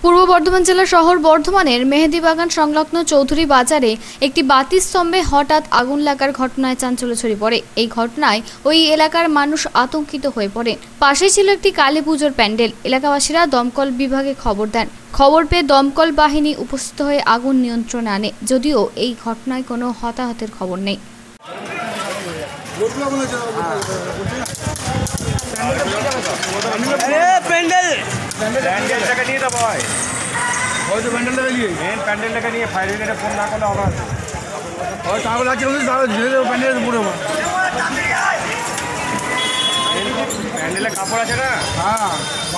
পূর্ব বর্ধমান জেলা শহর বর্ধমানের মেহেদিবাগান সংলগ্ন চৌধুরী বাজারে একটি বাতি স্তম্ভে হঠাৎ আগুন লাগার ঘটনায় চাঞ্চল্য ছড়িয়ে পড়ে। এই ঘটনায় ওই এলাকার মানুষ আতঙ্কিত হয়ে পড়েন। পাশে ছিল একটি কালী পুজোর প্যান্ডেল। এলাকাবাসীরা দমকল বিভাগে খবর দেন। খবর পেয়ে দমকল বাহিনী উপস্থিত হয়ে আগুন নিয়ন্ত্রণে আনে, যদিও এই ঘটনায় কোনো হতাহতের খবর নেই। প্যান্ডেল টাকা নিয়ে ফায়ার ব্রিগেডে ফোন না করলে আবার প্যান্ডেলে কাপড় আছে না। হ্যাঁ,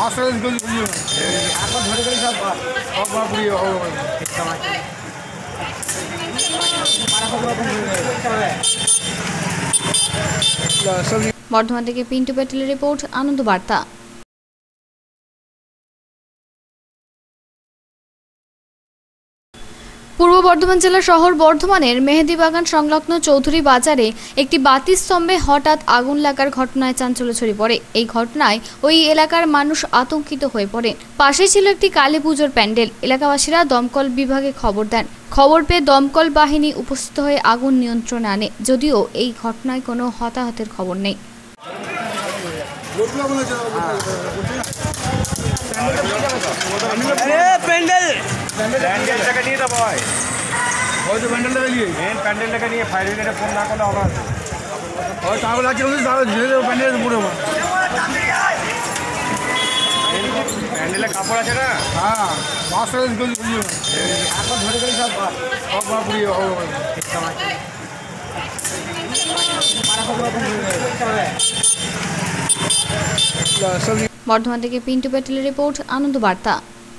বর্ধমান থেকে পিন্টু প্যাটেলের রিপোর্ট, আনন্দ বার্তা। পূর্ব বর্ধমান জেলা শহর বর্ধমানের মেহেদিবাগান সংলগ্ন চৌধুরী বাজারে একটি বাতি স্তম্ভে হঠাৎ আগুন লাগার ঘটনায় চাঞ্চল্য ছড়িয়ে পড়ে। এই ঘটনায় ওই এলাকার মানুষ আতঙ্কিত হয়ে পড়েন। পাশে ছিল একটি কালী পুজোর প্যান্ডেল। এলাকাবাসীরা দমকল বিভাগে খবর দেন। খবর পেয়ে দমকল বাহিনী উপস্থিত হয়ে আগুন নিয়ন্ত্রণে আনে, যদিও এই ঘটনায় কোনো হতাহতের খবর নেই। প্যান্ডেল টাকা নিয়ে যাবো প্যান্ডেল টাকা নিয়ে ফায়ার ব্রিগেডে ফোন না করলে আবার প্যান্ডেলে কাপড় আছে না। হ্যাঁ, বর্ধমান থেকে পিন্টু প্যাটেলের রিপোর্ট, আনন্দ বার্তা।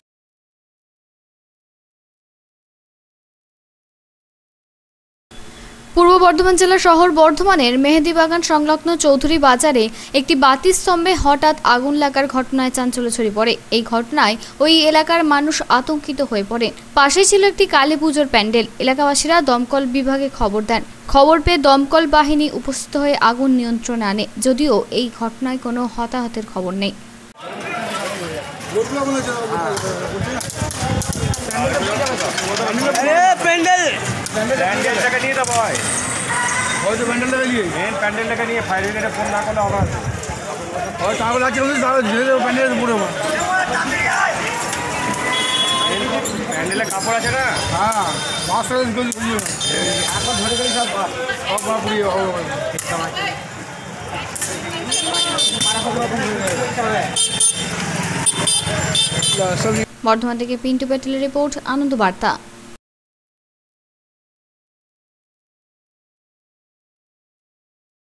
পূর্ব বর্ধমান জেলা শহর বর্ধমানের মেহেদিবাগান সংলগ্ন চৌধুরী বাজারে একটি বাতি স্তম্ভে হঠাৎ আগুন লাগার ঘটনায় চাঞ্চল্য ছড়িয়ে পড়ে। এই ঘটনায় ওই এলাকার মানুষ আতঙ্কিত হয়ে পড়েন। পাশে ছিল একটি কালী পুজোর প্যান্ডেল। এলাকাবাসীরা দমকল বিভাগে খবর দেন। খবর পেয়ে দমকল বাহিনী উপস্থিত হয়ে আগুন নিয়ন্ত্রণে আনে, যদিও এই ঘটনায় কোনো হতাহতের খবর নেই। প্যান্ডেল টাকা নিয়ে যাবো প্যান্ডেল টাকা নিয়ে ফায়ার ব্রিগেডে ফোন না করলে আবার প্যান্ডেলে কাপড় আছে না। হ্যাঁ, বর্ধমান থেকে পিন্টু প্যাটেলের রিপোর্ট, আনন্দ বার্তা।